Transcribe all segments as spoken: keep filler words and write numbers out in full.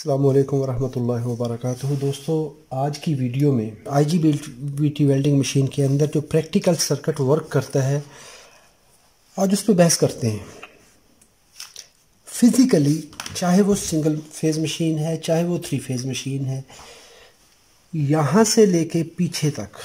अस्सलामु अलैकुम वरहमतुल्लाहि वबरकातुहू। दोस्तों, आज की वीडियो में I G B T welding machine के अंदर जो प्रैक्टिकल सर्किट वर्क करता है, आज उस पर बहस करते हैं। फिज़िकली चाहे वो सिंगल फेज़ मशीन है, चाहे वो थ्री फेज़ मशीन है, यहाँ से लेके पीछे तक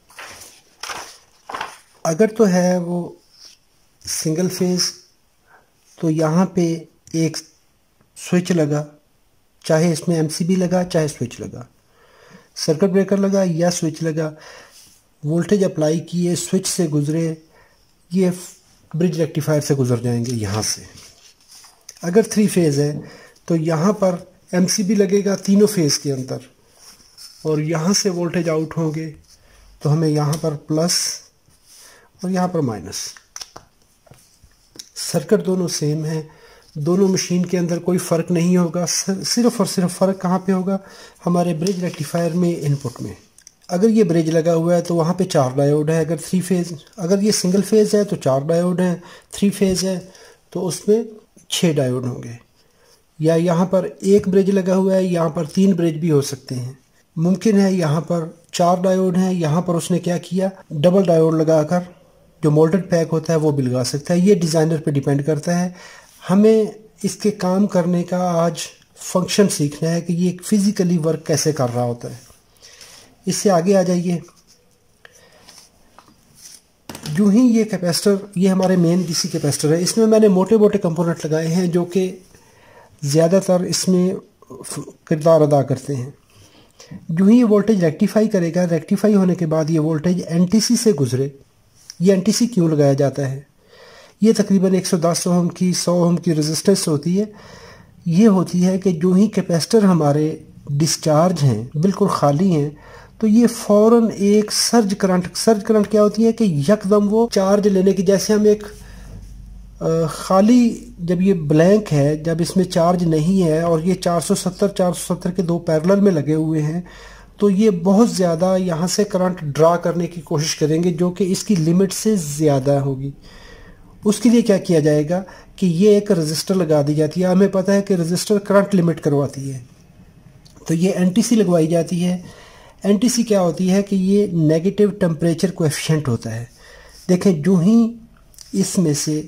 अगर तो है वो सिंगल फेज़, तो यहाँ पे एक स्विच लगा, चाहे इसमें एमसीबी लगा चाहे स्विच लगा, सर्किट ब्रेकर लगा या स्विच लगा, वोल्टेज अप्लाई किए, स्विच से गुजरे, ये ब्रिज रेक्टिफायर से गुजर जाएंगे यहाँ से। अगर थ्री फेज़ है तो यहाँ पर एमसीबी लगेगा तीनों फेज़ के अंदर, और यहाँ से वोल्टेज आउट होंगे तो हमें यहाँ पर प्लस और यहाँ पर माइनस। सर्किट दोनों सेम है, दोनों मशीन के अंदर कोई फ़र्क नहीं होगा। सिर्फ और सिर्फ फ़र्क कहाँ पे होगा? हमारे ब्रिज रेक्टिफायर में, इनपुट में। अगर ये ब्रिज लगा हुआ है तो वहाँ पे चार डायोड है। अगर थ्री फेज़ अगर ये सिंगल फेज़ है तो चार डायोड हैं, थ्री फेज़ है तो उसमें छः डायोड होंगे। या यहाँ पर एक ब्रिज लगा हुआ है, यहाँ पर तीन ब्रिज भी हो सकते हैं। मुमकिन है यहाँ पर चार डायोड हैं, यहाँ पर उसने क्या किया, डबल डायोड लगाकर जो मोल्टेड पैक होता है वो भी लगा सकता है। ये डिज़ाइनर पे डिपेंड करता है। हमें इसके काम करने का आज फंक्शन सीखना है कि ये फिज़िकली वर्क कैसे कर रहा होता है। इससे आगे आ जाइए। यूं ही ये कैपेसिटर, ये हमारे मेन डीसी कैपेसिटर है। इसमें मैंने मोटे मोटे कंपोनेंट लगाए हैं जो कि ज़्यादातर इसमें किरदार अदा करते हैं। यूं ही ये वोल्टेज रेक्टिफाई करेगा, रेक्टिफाई होने के बाद ये वोल्टेज एनटीसी से गुजरे। ये एनटीसी क्यों लगाया जाता है? ये तकरीबन एक सौ दस ओम की, सौ ओम की रेजिस्टेंस होती है। ये होती है कि जो ही कैपेसिटर हमारे डिस्चार्ज हैं, बिल्कुल खाली हैं, तो ये फ़ौरन एक सर्ज करंट सर्ज करंट क्या होती है कि यकदम वो चार्ज लेने की, जैसे हम एक आ, खाली, जब ये ब्लैंक है, जब इसमें चार्ज नहीं है और ये चार सौ सत्तर चार सौ सत्तर के दो पैरेलल में लगे हुए हैं, तो ये बहुत ज़्यादा यहाँ से करंट ड्रा करने की कोशिश करेंगे जो कि इसकी लिमिट से ज़्यादा होगी। उसके लिए क्या किया जाएगा कि ये एक रजिस्टर लगा दी जाती है। हमें पता है कि रजिस्टर करंट लिमिट करवाती है, तो ये एनटीसी लगवाई जाती है। एनटीसी क्या होती है कि ये नेगेटिव टेम्परेचर कोएफिशिएंट होता है। देखें, जो ही इसमें से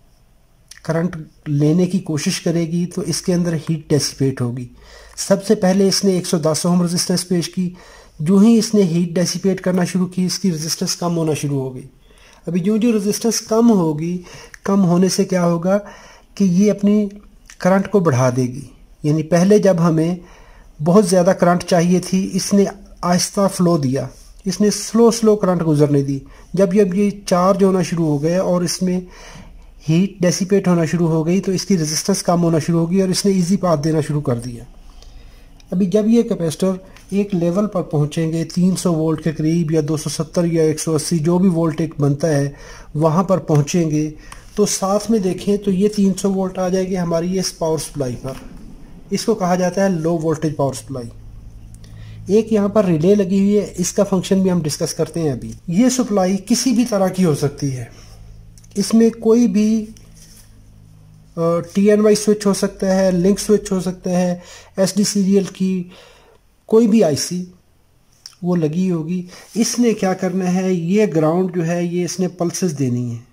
करंट लेने की कोशिश करेगी तो इसके अंदर हीट डेसिपेट होगी। सबसे पहले इसने एक सौ दस ओम रेजिस्टेंस पेश की। जो ही इसने हीट डेसिपेट करना शुरू की, इसकी रेजिस्टेंस कम होना शुरू हो गई। अभी जो जो रेजिस्टेंस कम होगी, कम होने से क्या होगा कि ये अपनी करंट को बढ़ा देगी। यानी पहले जब हमें बहुत ज़्यादा करंट चाहिए थी, इसने आहिस्ता फ्लो दिया, इसने स्लो स्लो करंट गुजरने दी। जब जब ये चार्ज होना शुरू हो गया और इसमें हीट डेसिपेट होना शुरू हो गई, तो इसकी रेजिस्टेंस कम होना शुरू हो गई और इसने इजी पाथ देना शुरू कर दिया। अभी जब ये कैपेसिटर एक लेवल पर पहुंचेंगे तीन सौ वोल्ट के करीब, या दो सौ सत्तर या एक सौ अस्सी, जो भी वोल्टेज बनता है वहाँ पर पहुंचेंगे, तो साथ में देखें तो ये तीन सौ वोल्ट आ जाएगी हमारी इस पावर सप्लाई पर। इसको कहा जाता है लो वोल्टेज पावर सप्लाई। एक यहाँ पर रिले लगी हुई है, इसका फंक्शन भी हम डिस्कस करते हैं अभी। ये सप्लाई किसी भी तरह की हो सकती है। इसमें कोई भी टी एन वाई स्विच हो सकता है, लिंक स्विच हो सकता है, एस डी सीरियल की कोई भी आईसी वो लगी होगी। इसने क्या करना है, ये ग्राउंड जो है ये इसने पल्सेस देनी है।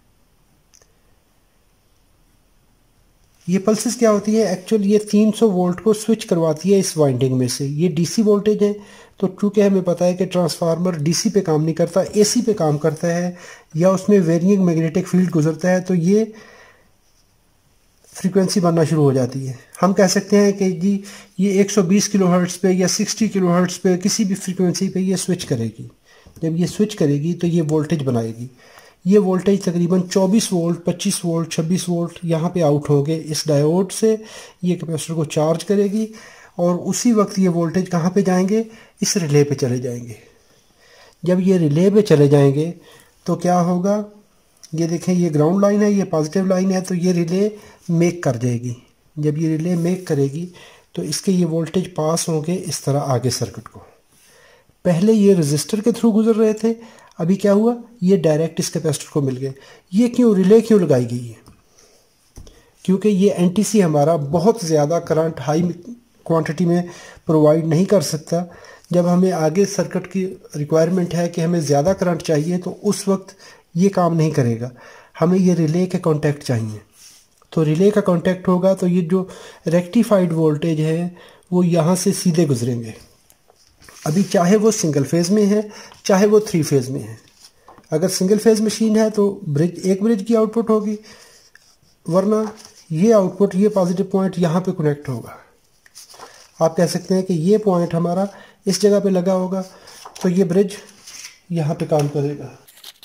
ये पल्सेस क्या होती है एक्चुअल, ये तीन सौ वोल्ट को स्विच करवाती है इस वाइंडिंग में से। ये डीसी वोल्टेज है, तो चूंकि हमें पता है कि ट्रांसफार्मर डीसी पे काम नहीं करता, एसी पे काम करता है, या उसमें वेरिएंग मैग्नेटिक फील्ड गुजरता है, तो ये फ्रीक्वेंसी बनना शुरू हो जाती है। हम कह सकते हैं कि जी ये एक सौ बीस किलोहर्ट्ज़ पे या साठ किलोहर्ट्ज़ पे किसी भी फ्रीक्वेंसी पे ये स्विच करेगी। जब ये स्विच करेगी तो ये वोल्टेज बनाएगी। ये वोल्टेज तकरीबन चौबीस वोल्ट, पच्चीस वोल्ट, छब्बीस वोल्ट यहाँ पे आउट होंगे इस डायोड से। ये कैपेसिटर को चार्ज करेगी और उसी वक्त ये वोल्टेज कहाँ पे जाएंगे, इस रिले पे चले जाएंगे। जब ये रिले पे चले जाएंगे तो क्या होगा, ये देखें ये ग्राउंड लाइन है, ये पॉजिटिव लाइन है, तो ये रिले मेक कर जाएगी। जब ये रिले मेक करेगी तो इसके ये वोल्टेज पास होंगे इस तरह आगे सर्किट को। पहले ये रेजिस्टर के थ्रू गुजर रहे थे, अभी क्या हुआ, ये डायरेक्ट इस कैपेसिटर को मिल गए। ये क्यों रिले क्यों लगाई गई है? क्योंकि ये एनटीसी हमारा बहुत ज़्यादा करंट हाई क्वांटिटी में प्रोवाइड नहीं कर सकता। जब हमें आगे सर्किट की रिक्वायरमेंट है कि हमें ज़्यादा करंट चाहिए तो उस वक्त ये काम नहीं करेगा, हमें ये रिले के कॉन्टैक्ट चाहिए। तो रिले का कॉन्टैक्ट होगा तो ये जो रेक्टिफाइड वोल्टेज है वो यहाँ से सीधे गुजरेंगे। अभी चाहे वो सिंगल फेज में है चाहे वो थ्री फेज में है, अगर सिंगल फेज मशीन है तो ब्रिज एक ब्रिज की आउटपुट होगी, वरना ये आउटपुट ये पॉजिटिव पॉइंट यहाँ पे कनेक्ट होगा। आप कह सकते हैं कि ये पॉइंट हमारा इस जगह पे लगा होगा तो ये ब्रिज यहाँ पे काम करेगा।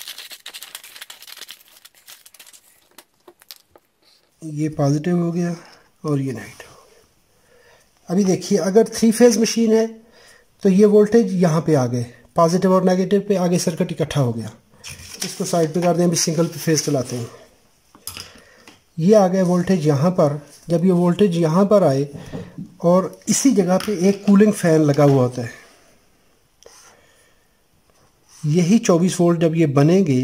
ये पॉजिटिव हो गया और ये नेगेटिव हो गया। अभी देखिए अगर थ्री फेज मशीन है तो ये वोल्टेज यहाँ पे आ गए, पॉजिटिव और नेगेटिव पे आगे सर्किट इकट्ठा हो गया। इसको साइड पे कर दें, अभी सिंगल पे फेज चलाते हैं। ये आ गया वोल्टेज यहाँ पर। जब ये वोल्टेज यहाँ पर आए और इसी जगह पे एक कूलिंग फैन लगा हुआ होता है, यही चौबीस वोल्ट जब ये बनेंगे,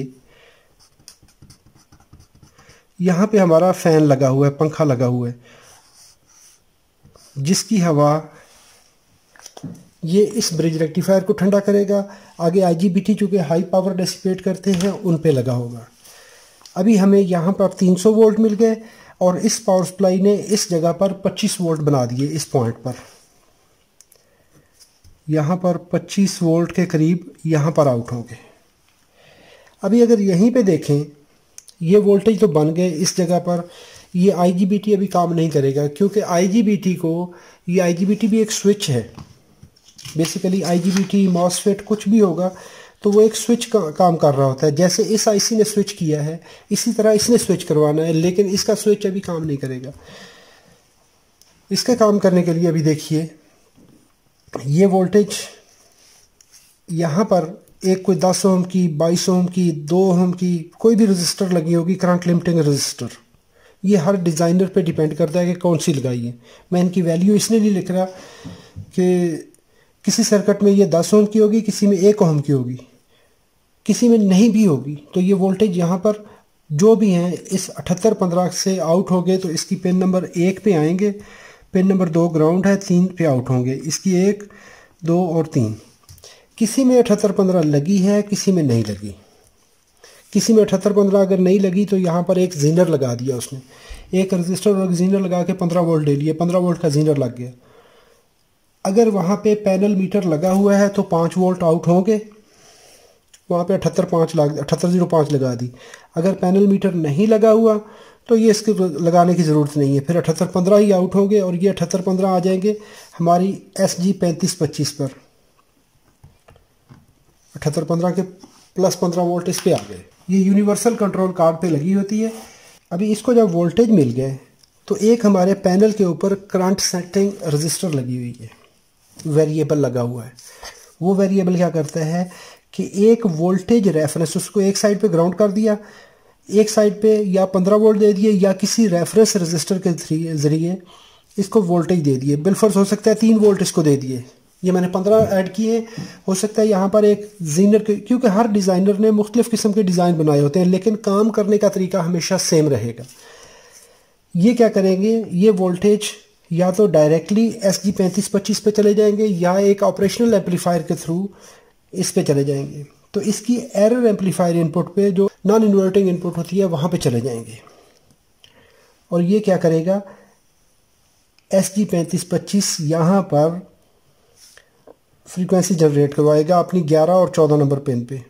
यहाँ पे हमारा फैन लगा हुआ है, पंखा लगा हुआ है, जिसकी हवा ये इस ब्रिज रेक्टिफायर को ठंडा करेगा। आगे आईजीबीटी चूँकि हाई पावर डेसिपेट करते हैं उन पे लगा होगा। अभी हमें यहाँ पर तीन सौ वोल्ट मिल गए और इस पावर सप्लाई ने इस जगह पर पच्चीस वोल्ट बना दिए। इस पॉइंट पर यहाँ पर पच्चीस वोल्ट के करीब यहाँ पर आउट होंगे। अभी अगर यहीं पे देखें, ये वोल्टेज तो बन गए इस जगह पर, ये आईजीबीटी अभी काम नहीं करेगा क्योंकि आईजीबीटी को, ये आईजीबीटी भी एक स्विच है बेसिकली। आईजीबीटी मॉसफेट कुछ भी होगा तो वो एक स्विच का काम कर रहा होता है। जैसे इस आईसी ने स्विच किया है इसी तरह इसने स्विच करवाना है, लेकिन इसका स्विच अभी काम नहीं करेगा। इसका काम करने के लिए अभी देखिए ये वोल्टेज यहाँ पर एक कोई दस ओम की, बाईस ओम की, दो ओम की कोई भी रजिस्टर लगी होगी, करंट लिमिटिंग रजिस्टर। ये हर डिज़ाइनर पे डिपेंड करता है कि कौन सी लगाई है। मैं इनकी वैल्यू इसलिए नहीं लिख रहा कि किसी सर्किट में ये दस ओम की होगी, किसी में एक ओम की होगी, किसी में नहीं भी होगी। तो ये वोल्टेज यहाँ पर जो भी हैं इस अठहत्तर पंद्रह से आउट हो गए तो इसकी पिन नंबर एक पे आएंगे, पिन नंबर दो ग्राउंड है, तीन पे आउट होंगे। इसकी एक, दो और तीन। किसी में अठहत्तर पंद्रह लगी है, किसी में नहीं लगी। किसी में अठहत्तर पंद्रह अगर नहीं लगी तो यहाँ पर एक जीनर लगा दिया उसने, एक रजिस्टर और एक जीनर लगा के पंद्रह वोल्ट ले लिए, पंद्रह वोल्ट का जीनर लग गया। अगर वहाँ पे पैनल मीटर लगा हुआ है तो पाँच वोल्ट आउट होंगे, वहाँ पे अठहत्तर पाँच लगा अठहत्तर जीरो पाँच लगा दी। अगर पैनल मीटर नहीं लगा हुआ तो ये इसके लगाने की ज़रूरत नहीं है, फिर अठहत्तर पंद्रह ही आउट होंगे और ये अठहत्तर पंद्रह आ जाएंगे हमारी एस जी पैंतीस पच्चीस पर। अठहत्तर पंद्रह के प्लस पंद्रह वोल्ट इस पे आ गए। ये यूनिवर्सल कंट्रोल कार्ड पे लगी होती है। अभी इसको जब वोल्टेज मिल गए तो एक हमारे पैनल के ऊपर करंट सेटिंग रजिस्टर लगी हुई है, वेरिएबल लगा हुआ है। वो वेरिएबल क्या करता है कि एक वोल्टेज रेफरेंस, उसको एक साइड पे ग्राउंड कर दिया, एक साइड पे या पंद्रह वोल्ट दे दिए या किसी रेफरेंस रजिस्टर के ज़रिए इसको वोल्टेज दे दिए। बिलफर्ज हो सकता है तीन वोल्ट इसको दे दिए, ये मैंने पंद्रह ऐड किए। हो सकता है यहाँ पर एक जीनर के, क्योंकि हर डिज़ाइनर ने मुख्तलिफ किस्म के डिज़ाइन बनाए होते हैं लेकिन काम करने का तरीका हमेशा सेम रहेगा। ये क्या करेंगे, ये वोल्टेज या तो डायरेक्टली एस जी पैंतीस पच्चीस पे चले जाएंगे या एक ऑपरेशनल एम्पलीफायर के थ्रू इस पे चले जाएंगे। तो इसकी एरर एम्पलीफायर इनपुट पे जो नॉन इन्वर्टिंग इनपुट होती है वहाँ पे चले जाएंगे। और ये क्या करेगा, एस जी पैंतीस पच्चीस यहाँ पर फ्रीक्वेंसी जनरेट करवाएगा अपनी ग्यारह और चौदह नंबर पिन पे।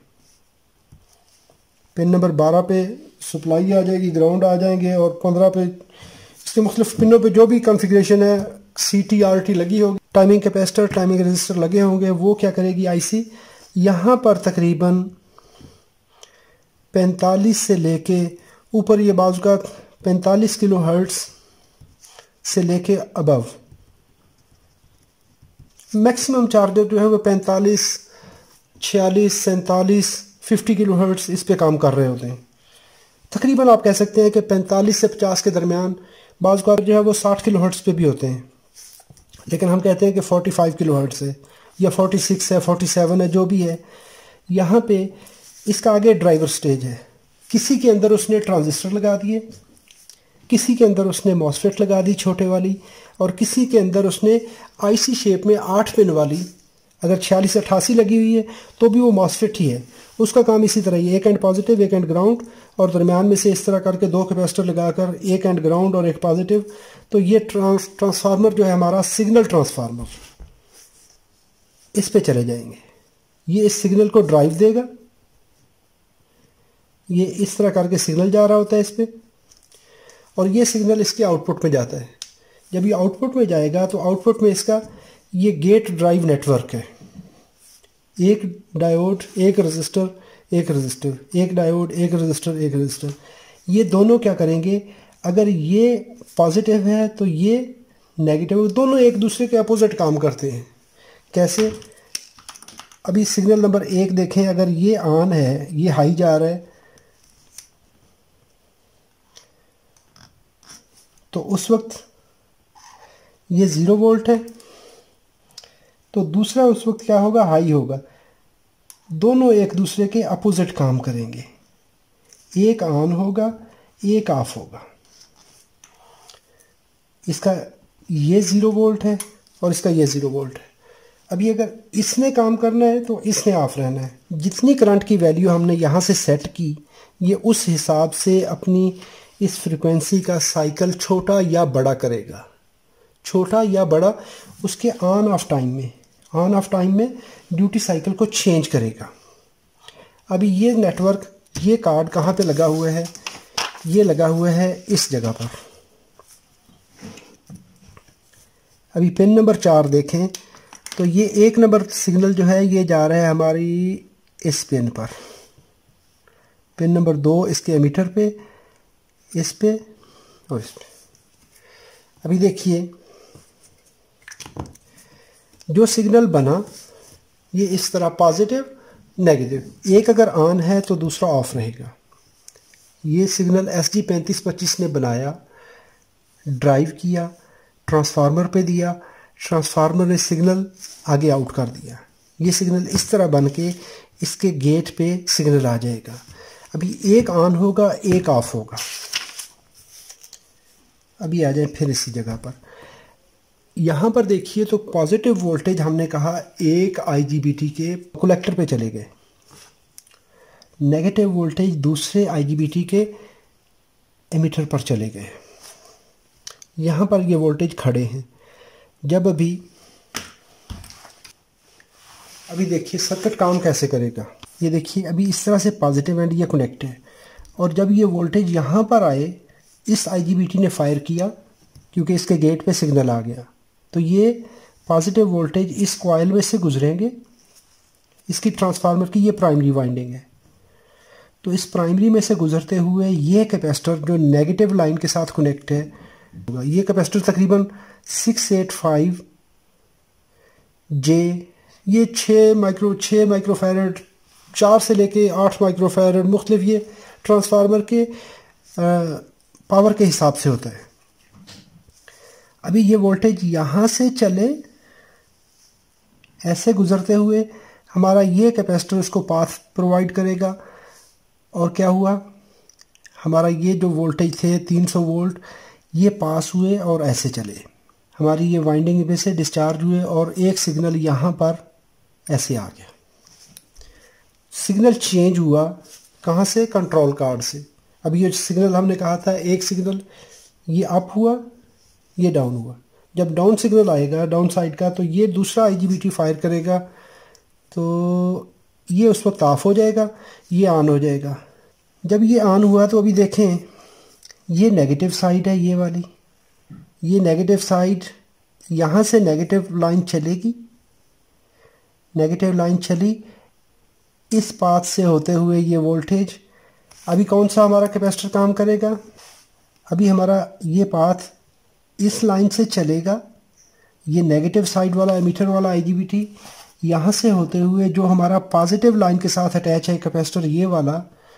पिन नंबर बारह पे सप्लाई आ जाएगी, ग्राउंड आ जाएंगे, और पंद्रह पे इसके मुख्तलिफ पिनों पे जो भी कॉन्फ़िगरेशन है, सी टी आर टी लगी होगी, टाइमिंग कैपेसिटर, टाइमिंग रजिस्टर लगे होंगे। वो क्या करेगी आईसी, यहाँ पर तकरीबन पैंतालीस से लेके ऊपर, ये बाजू का पैंतालीस किलो हर्ट्ज़ से लेके अबव मैक्सिमम चार्जर जो है वो पैंतालीस, छियालीस, सैंतालीस, फिफ्टी किलो हर्ट्ज़ इस पे काम कर रहे होते हैं। तकरीबन आप कह सकते हैं कि पैंतालीस से पचास के दरमियान। बाज़ का जो है वो साठ किलो हर्ट्ज़ पे भी होते हैं, लेकिन हम कहते हैं कि पैंतालीस किलो हर्ट्ज़ है या छियालीस है, सैंतालीस है, जो भी है। यहाँ पे इसका आगे ड्राइवर स्टेज है, किसी के अंदर उसने ट्रांजिस्टर लगा दिए, किसी के अंदर उसने मॉसफेट लगा दी छोटे वाली, और किसी के अंदर उसने आईसी शेप में आठ पिन वाली, अगर छियालीस अट्ठासी लगी हुई है तो भी वो मॉसफेट ही है। उसका काम इसी तरह ही, एक एंड पॉजिटिव एक एंड ग्राउंड, और दरमियान में से इस तरह करके दो कैपेसिटर लगाकर एक एंड ग्राउंड और एक पॉजिटिव। तो ये ट्रांस ट्रांसफार्मर जो है हमारा सिग्नल ट्रांसफार्मर, इस पे चले जाएंगे। ये इस सिग्नल को ड्राइव देगा, ये इस तरह करके सिग्नल जा रहा होता है इस पे, और ये सिग्नल इसके आउटपुट में जाता है। जब ये आउटपुट में जाएगा तो आउटपुट में इसका ये गेट ड्राइव नेटवर्क है। एक डायोड, एक रजिस्टर, एक रजिस्टर, एक डायोड, एक रजिस्टर, एक रजिस्टर। ये दोनों क्या करेंगे, अगर ये पॉजिटिव है तो ये नेगेटिव, दोनों एक दूसरे के अपोजिट काम करते हैं। कैसे? अभी सिग्नल नंबर एक देखें, अगर ये ऑन है, ये हाई जा रहा है, तो उस वक्त ये ज़ीरो वोल्ट है, तो दूसरा उस वक्त क्या होगा, हाई होगा। दोनों एक दूसरे के अपोजिट काम करेंगे, एक ऑन होगा, एक ऑफ होगा। इसका ये ज़ीरो वोल्ट है और इसका ये ज़ीरो वोल्ट है। अभी अगर इसने काम करना है तो इसने ऑफ रहना है। जितनी करंट की वैल्यू हमने यहाँ से सेट की, ये उस हिसाब से अपनी इस फ्रिक्वेंसी का साइकिल छोटा या बड़ा करेगा, छोटा या बड़ा उसके ऑन ऑफ टाइम में, ऑन ऑफ टाइम में ड्यूटी साइकिल को चेंज करेगा। अभी ये नेटवर्क, ये कार्ड कहाँ पे लगा हुआ है, ये लगा हुआ है इस जगह पर। अभी पिन नंबर चार देखें तो ये एक नंबर सिग्नल जो है ये जा रहा है हमारी इस पिन पर, पिन नंबर दो इसके एमीटर पे, इस पे और इस पे। अभी देखिए जो सिग्नल बना ये इस तरह पॉजिटिव नेगेटिव, एक अगर ऑन है तो दूसरा ऑफ रहेगा। ये सिग्नल एस जी पैंतीस पच्चीस ने बनाया, ड्राइव किया, ट्रांसफार्मर पे दिया, ट्रांसफार्मर ने सिग्नल आगे आउट कर दिया। ये सिग्नल इस तरह बन के इसके गेट पे सिग्नल आ जाएगा। अभी एक ऑन होगा, एक ऑफ होगा। अभी आ जाए फिर इसी जगह पर, यहाँ पर देखिए तो पॉजिटिव वोल्टेज हमने कहा एक आईजीबीटी के कलेक्टर पे चले गए, नेगेटिव वोल्टेज दूसरे आईजीबीटी के एमिटर पर चले गए। यहाँ पर ये वोल्टेज खड़े हैं। जब अभी अभी देखिए सर्किट काम कैसे करेगा। ये देखिए अभी इस तरह से पॉजिटिव एंड ये कनेक्ट है, और जब ये वोल्टेज यहाँ पर आए, इस आईजीबीटी ने फायर किया क्योंकि इसके गेट पे सिग्नल आ गया, तो ये पॉजिटिव वोल्टेज इस कॉइल में से गुजरेंगे। इसकी ट्रांसफार्मर की ये प्राइमरी वाइंडिंग है, तो इस प्राइमरी में से गुजरते हुए ये कैपेसिटर जो नेगेटिव लाइन के साथ कनेक्ट है, ये कैपेसिटर तकरीबन सिक्स एट फाइव जे, ये छः माइक्रो छः माइक्रोफैरड, चार से लेके आठ माइक्रोफैरड मुख्तलिफ ये ट्रांसफार्मर के आ, पावर के हिसाब से होता है। अभी ये वोल्टेज यहाँ से चले, ऐसे गुजरते हुए हमारा ये कैपेसिटर इसको पाथ प्रोवाइड करेगा, और क्या हुआ, हमारा ये जो वोल्टेज थे तीन सौ वोल्ट ये पास हुए और ऐसे चले, हमारी ये वाइंडिंग में से डिस्चार्ज हुए, और एक सिग्नल यहाँ पर ऐसे आ गया। सिग्नल चेंज हुआ कहाँ से, कंट्रोल कार्ड से। अभी ये सिग्नल हमने कहा था एक सिग्नल ये अप हुआ, ये डाउन हुआ। जब डाउन सिग्नल आएगा डाउन साइड का, तो ये दूसरा आईजीबीटी फायर करेगा, तो ये उस वक्त ऑफ हो जाएगा, ये ऑन हो जाएगा। जब ये ऑन हुआ तो अभी देखें ये नेगेटिव साइड है, ये वाली, ये नेगेटिव साइड, यहाँ से नेगेटिव लाइन चलेगी, नेगेटिव लाइन चली इस पाथ से होते हुए ये वोल्टेज। अभी कौन सा हमारा कैपेसिटर काम करेगा, अभी हमारा ये पाथ इस लाइन से चलेगा, ये नेगेटिव साइड वाला एमीटर वाला आईजीबीटी यहाँ से होते हुए जो हमारा पॉजिटिव लाइन के साथ अटैच है कैपेसिटर ये वाला,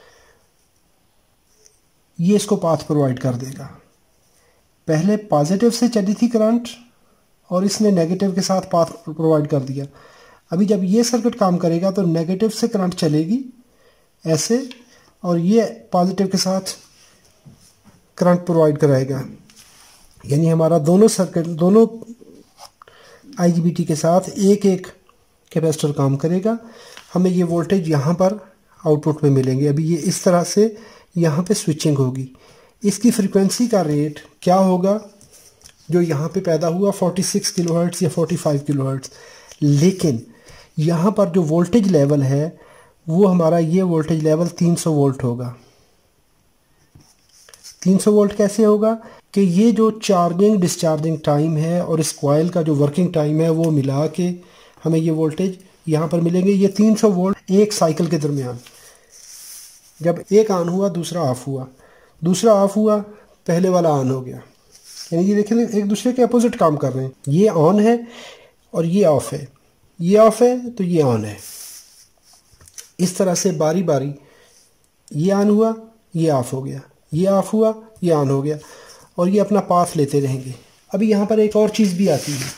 ये इसको पाथ प्रोवाइड कर देगा। पहले पॉजिटिव से चली थी करंट और इसने नेगेटिव के साथ पाथ प्रोवाइड कर दिया। अभी जब ये सर्किट काम करेगा तो नेगेटिव से करंट चलेगी ऐसे, और ये पॉजिटिव के साथ करंट प्रोवाइड कराएगा। यानी हमारा दोनों सर्किट दोनों आईजीबीटी के साथ एक एक कैपेसिटर काम करेगा। हमें ये वोल्टेज यहाँ पर आउटपुट में मिलेंगे। अभी ये इस तरह से यहाँ पे स्विचिंग होगी। इसकी फ्रीक्वेंसी का रेट क्या होगा जो यहाँ पे पैदा हुआ छियालीस किलोहर्ट्ज़ या पैंतालीस किलोहर्ट्ज़, लेकिन यहाँ पर जो वोल्टेज लेवल है वो हमारा ये वोल्टेज लेवल तीन सौ वोल्ट होगा। तीन सौ वोल्ट कैसे होगा कि ये जो चार्जिंग डिस्चार्जिंग टाइम है और इस कॉइल का जो वर्किंग टाइम है वो मिला के हमें ये वोल्टेज यहाँ पर मिलेंगे। ये तीन सौ वोल्ट एक साइकिल के दरमियान, जब एक ऑन हुआ दूसरा ऑफ हुआ, दूसरा ऑफ हुआ पहले वाला ऑन हो गया। यानी ये देखिए एक दूसरे के अपोजिट काम कर रहे हैं। ये ऑन है और ये ऑफ है, ये ऑफ है तो ये ऑन है। इस तरह से बारी बारी ये ऑन हुआ ये ऑफ हो गया, ये ऑफ हुआ ये ऑन हो गया, और ये अपना पाथ लेते रहेंगे। अभी यहाँ पर एक और चीज़ भी आती है।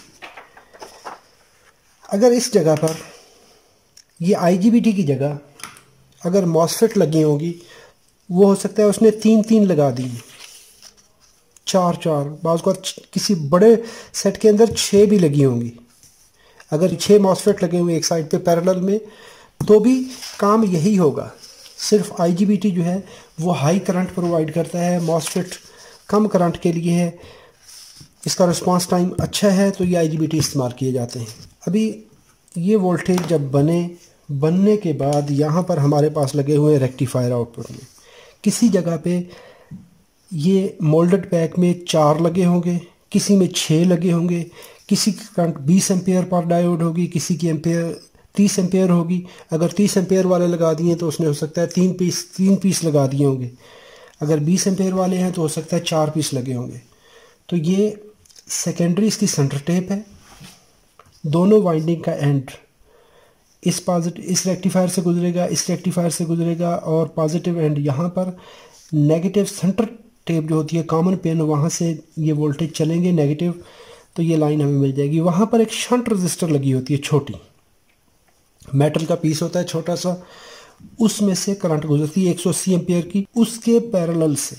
अगर इस जगह पर ये आईजीबीटी की जगह अगर मॉसफेट लगी होगी, वो हो सकता है उसने तीन तीन लगा दी, चार चार, बाज़ को किसी बड़े सेट के अंदर छः भी लगी होंगी। अगर छः मॉसफेट लगे हुए एक साइड पे पैरेलल में, तो भी काम यही होगा। सिर्फ आईजीबीटी जो है वो हाई करंट प्रोवाइड करता है, मॉसफेट कम करंट के लिए है, इसका रिस्पांस टाइम अच्छा है, तो ये आईजीबीटी इस्तेमाल किए जाते हैं। अभी ये वोल्टेज जब बने बनने के बाद यहाँ पर हमारे पास लगे हुए हैं रेक्टिफायर आउटपुट में। किसी जगह पे ये मोल्डेड पैक में चार लगे होंगे, किसी में छः लगे होंगे, किसी की करंट बीस एम्पेयर पर डायोड होगी, किसी की एम्पेयर तीस एम्पेयर होगी। अगर तीस एम्पेयर वाले लगा दिए तो उसने हो सकता है तीन पीस तीन पीस लगा दिए होंगे। अगर बीस एम्पेयर वाले हैं तो हो सकता है चार पीस लगे होंगे। तो ये सेकेंडरी इसकी सेंटर टेप है। दोनों वाइंडिंग का एंड इस पॉजिटिव इस रेक्टिफायर से गुजरेगा, इस रेक्टिफायर से गुजरेगा, और पॉजिटिव एंड यहाँ पर नेगेटिव सेंटर टेप जो होती है कॉमन पिन, वहाँ से ये वोल्टेज चलेंगे नेगेटिव, तो ये लाइन हमें मिल जाएगी। वहाँ पर एक शंट रजिस्टर लगी होती है, छोटी मेटल का पीस होता है छोटा सा, उसमें से करंट गुजरती है एक सौ अस्सी एम्पियर की। उसके पैरेलल से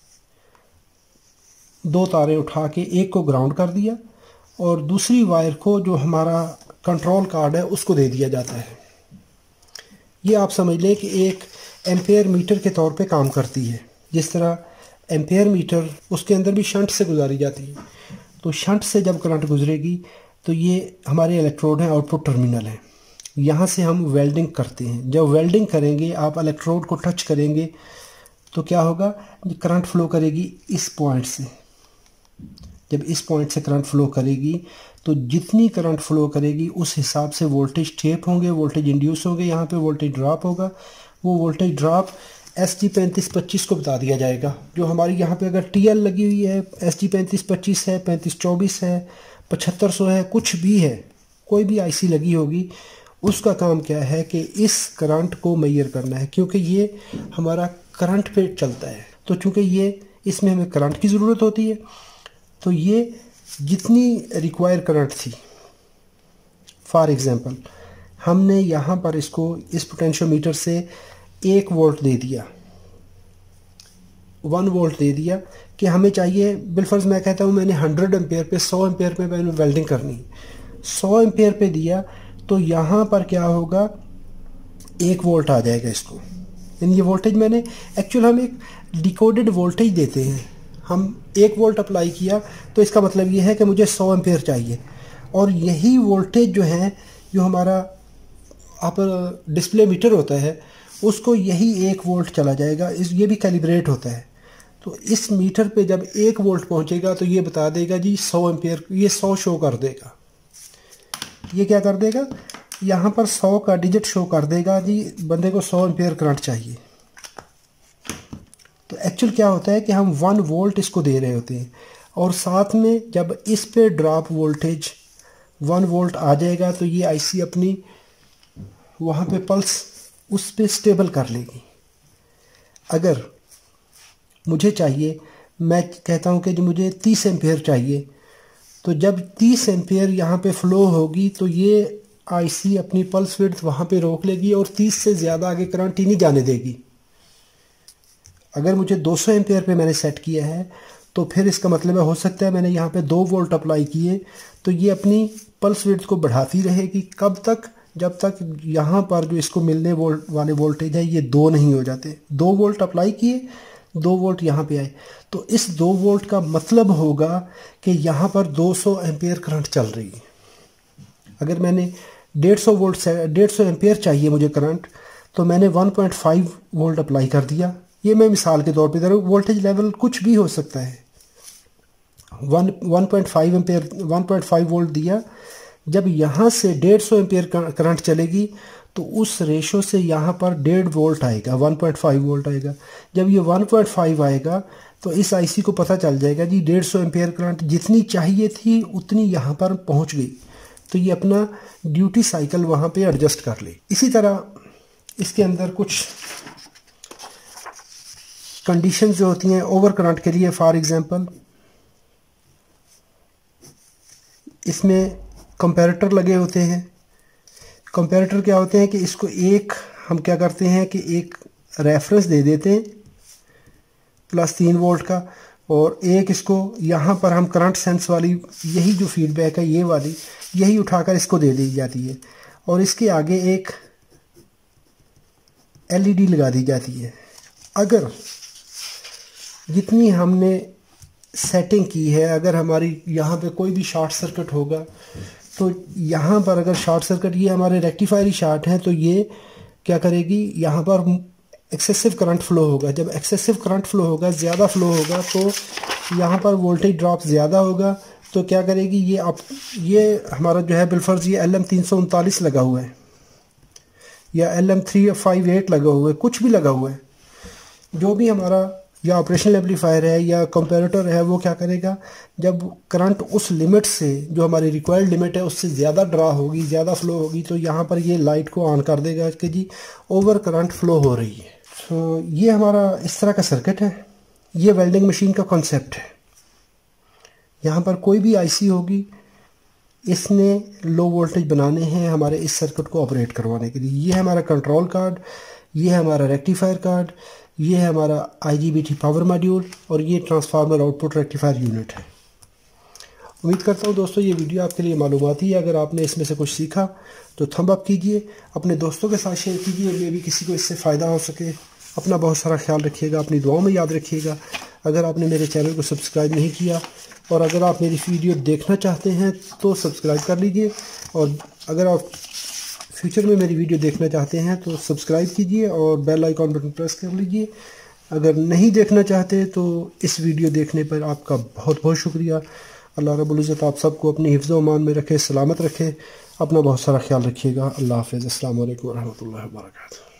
दो तारें उठा के एक को ग्राउंड कर दिया और दूसरी वायर को जो हमारा कंट्रोल कार्ड है उसको दे दिया जाता है। ये आप समझ लें कि एक एम्पेयर मीटर के तौर पे काम करती है। जिस तरह एम्पेयर मीटर उसके अंदर भी शंट से गुजारी जाती है, तो शंट से जब करंट गुजरेगी तो ये हमारे इलेक्ट्रोड हैं, आउटपुट टर्मिनल है। यहाँ से हम वेल्डिंग करते हैं। जब वेल्डिंग करेंगे आप इलेक्ट्रोड को टच करेंगे तो क्या होगा, करंट फ्लो करेगी इस पॉइंट से। जब इस पॉइंट से करंट फ्लो करेगी तो जितनी करंट फ्लो करेगी उस हिसाब से वोल्टेज टेप होंगे, वोल्टेज इंड्यूस होंगे, यहाँ पे वोल्टेज ड्रॉप होगा। वो वोल्टेज ड्रॉप एस टी पैंतीस पच्चीस को बता दिया जाएगा। जो हमारी यहाँ पे अगर टी एल लगी हुई है, एस टी पैंतीस पच्चीस है, पैंतीस चौबीस है, पचहत्तर सौ है, कुछ भी है, कोई भी आईसी लगी होगी, उसका काम क्या है कि इस करंट को मेजर करना है, क्योंकि ये हमारा करंट पे चलता है। तो चूँकि ये इसमें हमें करंट की ज़रूरत होती है, तो ये जितनी रिक्वायर करंट थी, फॉर एग्ज़ाम्पल हमने यहाँ पर इसको इस पोटेंशियोमीटर से एक वोल्ट दे दिया, वन वोल्ट दे दिया कि हमें चाहिए, बिलफर्ज मैं कहता हूँ मैंने हंड्रेड एम्पेयर पे सौ एम्पेयर पे मैंने वेल्डिंग करनी, सौ एम्पेयर पे दिया तो यहाँ पर क्या होगा, एक वोल्ट आ जाएगा इसको। यानी ये वोल्टेज मैंने एक्चुअल हम एक डिकोडेड वोल्टेज देते हैं। हम एक वोल्ट अप्लाई किया तो इसका मतलब ये है कि मुझे सौ एम्पेयर चाहिए, और यही वोल्टेज जो है जो हमारा आप डिस्प्ले मीटर होता है उसको यही एक वोल्ट चला जाएगा। इस ये भी कैलिब्रेट होता है। तो इस मीटर पे जब एक वोल्ट पहुंचेगा तो ये बता देगा जी सौ एम्पेयर, ये सौ शो कर देगा। ये क्या कर देगा, यहाँ पर सौ का डिजिट शो कर देगा जी बंदे को सौ एम्पेयर करंट चाहिए। तो एक्चुअल क्या होता है कि हम वन वोल्ट इसको दे रहे होते हैं, और साथ में जब इस पे ड्रॉप वोल्टेज वन वोल्ट आ जाएगा तो ये आईसी अपनी वहाँ पे पल्स उस पे स्टेबल कर लेगी। अगर मुझे चाहिए, मैं कहता हूँ कि जो मुझे तीस एम्पेयर चाहिए, तो जब तीस एम्पेयर यहाँ पे फ्लो होगी तो ये आईसी अपनी पल्स विड्थ वहाँ पे रोक लेगी और तीस से ज़्यादा आगे करंट ही नहीं जाने देगी। अगर मुझे दो सौ एम्पेयर पे मैंने सेट किया है तो फिर इसका मतलब है हो सकता है मैंने यहाँ पे दो वोल्ट अप्लाई किए तो ये अपनी पल्स विड्थ को बढ़ाती रहेगी। कब तक? जब तक यहाँ पर जो इसको मिलने वोल्ट वाले वोल्टेज है ये दो नहीं हो जाते। दो वोल्ट अप्लाई किए, दो वोल्ट यहाँ पे आए, तो इस दो वोल्ट का मतलब होगा कि यहाँ पर दो सौ एम्पेयर करंट चल रही है। अगर मैंने डेढ़ सौ वोल्ट से डेढ़ सौ एम्पेयर चाहिए मुझे करंट, तो मैंने one point five volt apply कर दिया। ये मैं मिसाल के तौर पे दे रहा हूँ, वोल्टेज लेवल कुछ भी हो सकता है। One one point five ampere one point five volt दिया। जब यहाँ से डेढ़ सौ एम्पेयर करंट चलेगी तो उस रेशो से यहाँ पर डेढ़ वोल्ट आएगा, वन पॉइंट फाइव वोल्ट आएगा। जब ये वन पॉइंट फाइव आएगा तो इस आईसी को पता चल जाएगा जी डेढ़ सौ एम्पेयर करंट जितनी चाहिए थी उतनी यहाँ पर पहुँच गई, तो ये अपना ड्यूटी साइकिल वहाँ पे एडजस्ट कर ले। इसी तरह इसके अंदर कुछ कंडीशंस जो होती हैं ओवर करंट के लिए, फॉर एग्जांपल इसमें कंपैरेटर लगे होते हैं। कंपैरेटर क्या होते हैं कि इसको एक हम क्या करते हैं कि एक रेफरेंस दे देते हैं प्लस तीन वोल्ट का, और एक इसको यहाँ पर हम करंट सेंस वाली यही जो फीडबैक है ये वाली यही उठाकर इसको दे दी जाती है, और इसके आगे एक एलईडी लगा दी जाती है। अगर जितनी हमने सेटिंग की है, अगर हमारी यहाँ पे कोई भी शॉर्ट सर्किट होगा तो यहाँ पर अगर शॉर्ट सर्किट, ये हमारे रेक्टिफायर शॉर्ट हैं, तो ये क्या करेगी, यहाँ पर एक्सेसिव करंट फ्लो होगा। जब एक्सेसिव करंट फ्लो होगा, ज़्यादा फ्लो होगा, तो यहाँ पर वोल्टेज ड्रॉप ज़्यादा होगा। तो क्या करेगी ये आप ये हमारा जो है बिलफर्ज ये एल एम तीन सौ उनतालीस लगा हुआ है या L M three five eight लगा हुआ है, कुछ भी लगा हुआ है, जो भी हमारा या ऑपरेशनल एम्पलीफायर है या कंपैरेटर है, वो क्या करेगा, जब करंट उस लिमिट से जो हमारी रिक्वायर्ड लिमिट है उससे ज़्यादा ड्रा होगी, ज़्यादा फ्लो होगी, तो यहाँ पर ये लाइट को ऑन कर देगा कि जी ओवर करंट फ्लो हो रही है। तो ये हमारा इस तरह का सर्किट है। ये वेल्डिंग मशीन का कॉन्सेप्ट है। यहाँ पर कोई भी आईसी होगी, इसने लो वोल्टेज बनाने हैं हमारे इस सर्किट को ऑपरेट करवाने के लिए। ये है हमारा कंट्रोल कार्ड, ये है हमारा रेक्टिफायर कार्ड, ये है हमारा आईजीबीटी पावर मॉड्यूल, और ये ट्रांसफार्मर आउटपुट रेक्टिफायर यूनिट है। उम्मीद करता हूँ दोस्तों ये वीडियो आपके लिए मालूमाती है। अगर आपने इसमें से कुछ सीखा तो थंब अप कीजिए, अपने दोस्तों के साथ शेयर कीजिए, मे भी किसी को इससे फ़ायदा हो सके। अपना बहुत सारा ख्याल रखिएगा, अपनी दुआओं में याद रखिएगा। अगर आपने मेरे चैनल को सब्सक्राइब नहीं किया और अगर आप मेरी वीडियो देखना चाहते हैं तो सब्सक्राइब कर लीजिए, और अगर आप फ्यूचर में मेरी वीडियो देखना चाहते हैं तो सब्सक्राइब कीजिए और बेल आइकॉन बटन प्रेस कर लीजिए। अगर नहीं देखना चाहते तो इस वीडियो देखने पर आपका बहुत बहुत शुक्रिया। अल्लाह रब्बुल इज़्ज़त आप सबको अपनी हिफ्ज़ व अमान में रखे, सलामत रखे। अपना बहुत सारा ख्याल रखिएगा। अल्लाह हाफ़िज़। अस्सलामु अलैकुम व रहमतुल्लाहि व बरकातुहू।